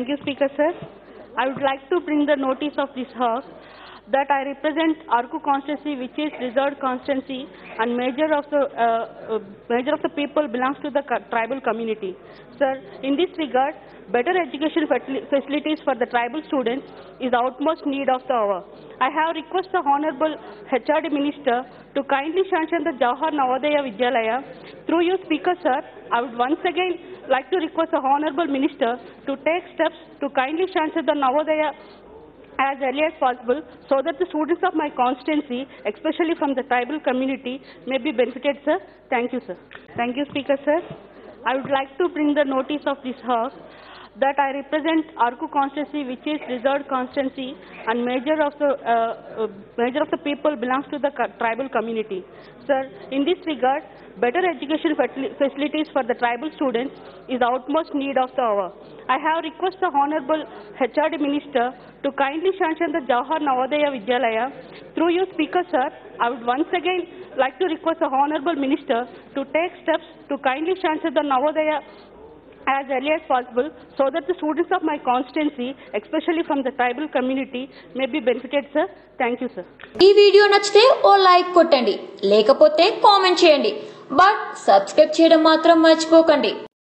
Thank you, Speaker, sir. I would like to bring the notice of this House that I represent Araku constituency, which is reserved constituency, and major of the people belongs to the tribal community. Sir, in this regard, better education facilities for the tribal students is the utmost need of the hour. I have requested the Honorable HRD Minister to kindly sanction the Jawahar Navodaya Vidyalaya. Through you, Speaker, sir, I would once again like to request the Honorable Minister to take steps to kindly sanction the Navodaya as early as possible so that the students of my constituency, especially from the tribal community, may be benefited, sir. Thank you, sir. Thank you, Speaker, sir. I would like to bring the notice of this House that I represent Araku constituency, which is reserved constituency, and major of the people belongs to the tribal community. Sir, in this regard, better education facilities for the tribal students is the utmost need of the hour. I have requested the Honorable HRD Minister to kindly sanction the Jawahar Navodaya Vidyalaya. Through you, Speaker, sir, I would once again like to request the Honorable Minister to take steps to kindly sanction the Navodaya as early as possible so that the students of my constituency, especially from the tribal community, may be benefited, sir. Thank you, sir. ఈ video నచ్చితే ఓ like కొట్టండి, లేకపోతే comment చేయండి, but subscribe చేయడం మాత్రం మర్చిపోకండి.